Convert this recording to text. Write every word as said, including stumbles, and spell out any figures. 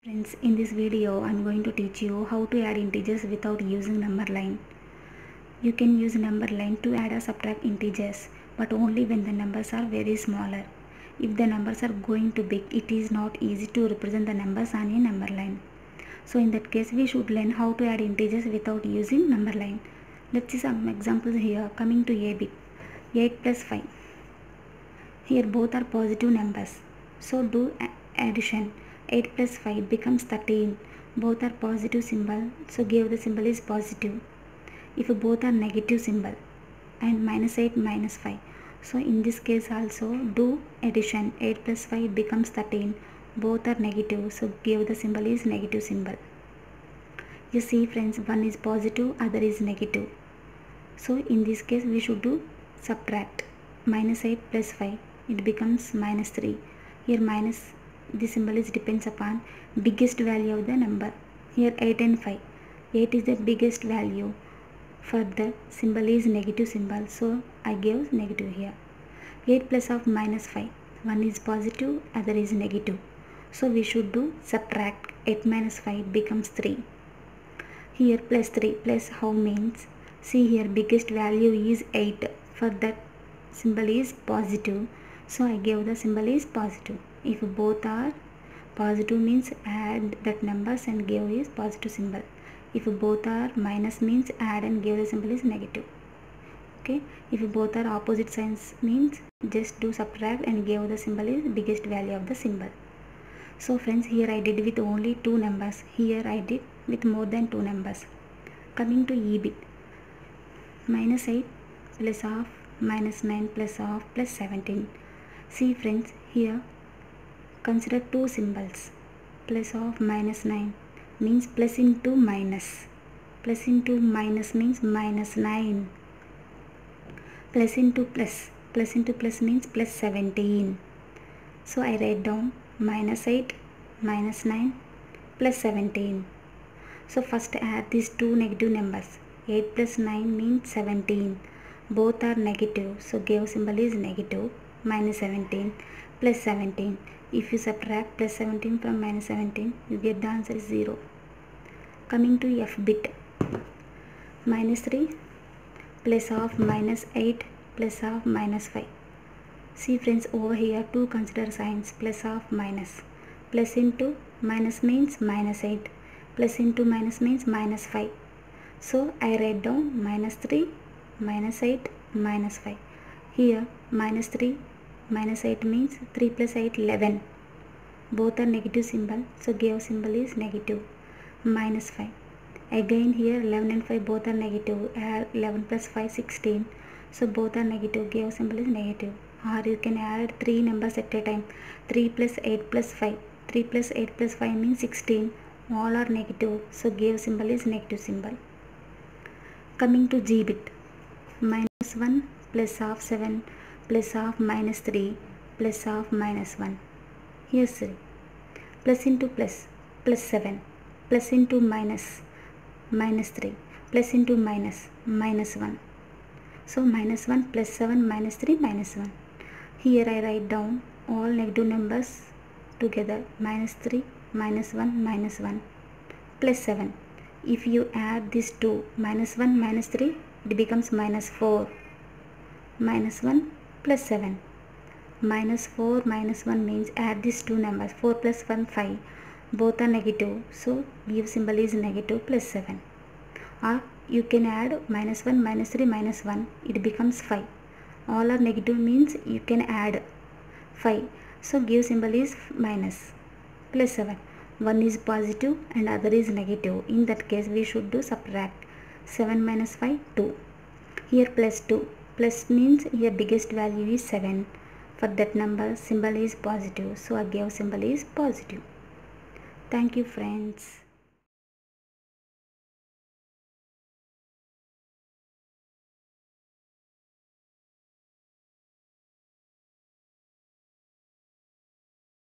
Friends, in this video I am going to teach you how to add integers without using number line. You can use number line to add or subtract integers, but only when the numbers are very smaller. If the numbers are going to big, it is not easy to represent the numbers on a number line. So in that case we should learn how to add integers without using number line. Let's see some examples here. Coming to a bit, eight plus five. Here both are positive numbers, so do addition. eight plus five becomes thirteen. Both are positive symbol, so give the symbol is positive. If both are negative symbol, and minus eight minus five, so in this case also do addition. eight plus five becomes thirteen. Both are negative, so give the symbol is negative symbol. You see friends, one is positive, other is negative. So in this case we should do subtract. Minus eight plus five, it becomes minus three. Here minus, the symbol is depends upon biggest value of the number. Here eight and five. eight is the biggest value. For the symbol is negative symbol, so I gave negative here. eight plus of minus five. one is positive, other is negative. So we should do subtract. eight minus five becomes three. Here plus three plus how means, see here biggest value is eight. For that symbol is positive, so I gave the symbol is positive. If both are positive means add that numbers and give is positive symbol. If both are minus means add and give the symbol is negative. Okay. If both are opposite signs means just do subtract and give the symbol is biggest value of the symbol. So friends, here I did with only two numbers. Here I did with more than two numbers. Coming to E bit, minus eight plus of minus nine plus of plus seventeen. See friends, here consider two symbols. Plus of minus nine means plus into minus. Plus into minus means minus nine. Plus into plus. Plus into plus means plus seventeen. So I write down minus eight minus nine plus seventeen. So first add these two negative numbers. eight plus nine means seventeen. Both are negative, so give symbol is negative. Minus seventeen plus seventeen. If you subtract plus seventeen from minus seventeen, you get the answer is zero. Coming to F bit, minus three plus of minus eight plus of minus five. See friends, over here two consider signs, plus of minus. Plus into minus means minus eight. Plus into minus means minus five. So I write down minus three, minus eight, minus five. Here minus three, minus eight means three plus eight, eleven. Both are negative symbol, so give symbol is negative. Minus five. Again here eleven and five both are negative. Add eleven plus five, sixteen. So both are negative, give symbol is negative. Or you can add three numbers at a time. three plus eight plus five. three plus eight plus five means sixteen. All are negative, so give symbol is negative symbol. Coming to G bit, minus one plus of seven plus of minus three plus of minus one. Here's three. Plus into plus, plus seven. Plus into minus, minus three. Plus into minus, minus one. So minus one plus seven minus three minus one. Here I write down all negative numbers together. Minus three, minus one, minus one, plus seven. If you add these two, minus one, minus three, it becomes minus four. Minus one plus seven. Minus four minus one means add these two numbers. four plus one, five. Both are negative, so give symbol is negative plus seven. Or you can add minus one, minus three, minus one. It becomes five. All are negative means you can add five. So give symbol is minus plus seven. one is positive and other is negative. In that case we should do subtract. seven minus five, two. Here plus two. Plus means here biggest value is seven. For that number symbol is positive, so I gave symbol is positive. Thank you friends.